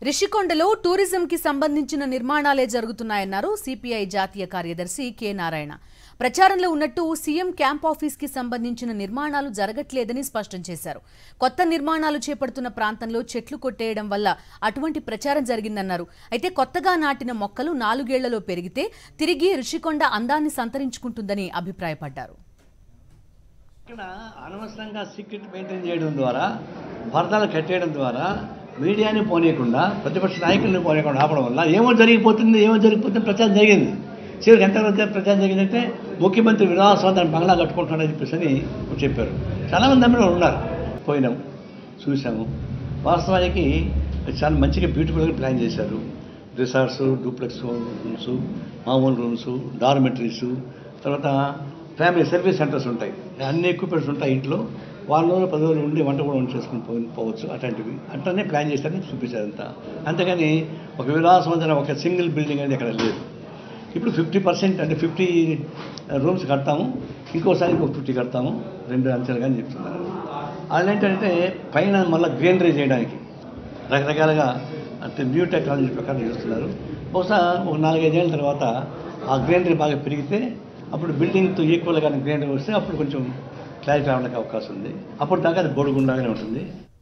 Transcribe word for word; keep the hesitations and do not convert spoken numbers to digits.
రిషికొండలో టూరిజంకి సంబంధించిన నిర్మాణాలే జరుగుతున్నాయన్నారు సిపిఐ జాతీయ కార్యదర్శి కె నారాయణ. ప్రచారంలో ఉన్నట్టు సీఎం క్యాంప్ ఆఫీస్కి సంబంధించిన నిర్మాణాలు జరగట్లేదని స్పష్టం చేశారు. కొత్త నిర్మాణాలు చేపడుతున్న ప్రాంతంలో చెట్లు కొట్టేయడం వల్ల అటువంటి ప్రచారం జరిగిందన్నారు. అయితే కొత్తగా నాటిన మొక్కలు నాలుగేళ్లలో పెరిగితే తిరిగి రిషికొండ అందాన్ని సంతరించుకుంటుందని అభిప్రాయపడ్డారు. అనవసరంగా సీక్రెట్ మెయింటైన్ చేయడం ద్వారా, భర్తలు కట్టేయడం ద్వారా, మీడియాని పోనీయకుండా, ప్రతిపక్ష నాయకుల్ని పోనీయకుండా ఆపడం వల్ల ఏమో జరిగిపోతుంది ఏమో జరిగిపోతుంది ప్రచారం జరిగింది. చివరికి ఎంతవరకు ప్రచారం జరిగిందంటే ముఖ్యమంత్రి విలాసవంతం బంగ్లా కట్టుకుంటాడని చెప్పేసి అని చెప్పారు. చాలామంది నమ్మిన ఉన్నారు. పోయినాం, చూసాము. వాస్తవానికి చాలా మంచిగా బ్యూటిఫుల్గా ప్లాన్ చేశారు. రిసార్ట్స్, డూప్లెక్స్ రూమ్స్, మామూలు రూమ్స్, డార్మెటరీస్, తర్వాత ఫ్యామిలీ సర్వీస్ సెంటర్స్ ఉంటాయి. అన్ని ఎక్విప్మెంట్స్ ఉంటాయి ఇంట్లో. వారం రోజులు పది రోజులు ఉండి వంట కూడా వంట చేసుకుని పో పోవచ్చు అట్లాంటివి అట్లనే ప్లాన్ చేశారని చూపించారు అంతా. అంతేగాని ఒక విలాసవంతమైన ఒక సింగిల్ బిల్డింగ్ అనేది అక్కడ లేదు. ఇప్పుడు ఫిఫ్టీ పర్సెంట్ అంటే ఫిఫ్టీ రూమ్స్ కడతాము, ఇంకోసారి ఇంకొక ఫిఫ్టీ కడతాము, రెండు అంచెలుగా అని చెప్తున్నారు. అదేంటంటే పైన మళ్ళీ గ్రీనరీ చేయడానికి రకరకాలుగా అంటే న్యూ టెక్నాలజీ ప్రకారం చేస్తున్నారు. బహుశా ఒక నాలుగైదేళ్ళ తర్వాత ఆ గ్రీనరీ బాగా పెరిగితే అప్పుడు బిల్డింగ్తో ఈక్వల్గా గ్రీనరీ వస్తే అప్పుడు కొంచెం క్లారిటీ రావడానికి అవకాశం ఉంది. అప్పుడు దాకా అది బోడిగుండాగానే ఉంటుంది.